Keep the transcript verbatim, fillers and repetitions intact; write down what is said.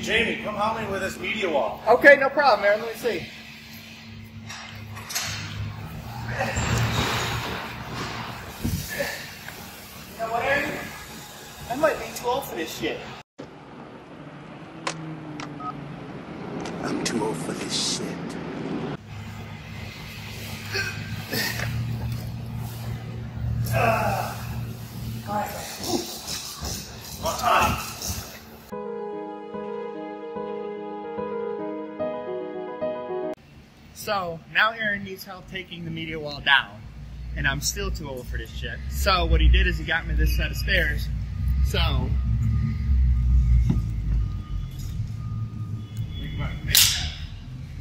Jamie, come help me with this media wall. Okay, no problem, Aaron. Let me see. You know what, Aaron? I might be too old for this shit. I'm too old for this shit. Uh, all right. On time. So now Aaron needs help taking the media wall down, and I'm still too old for this shit. So what he did is he got me this set of stairs. So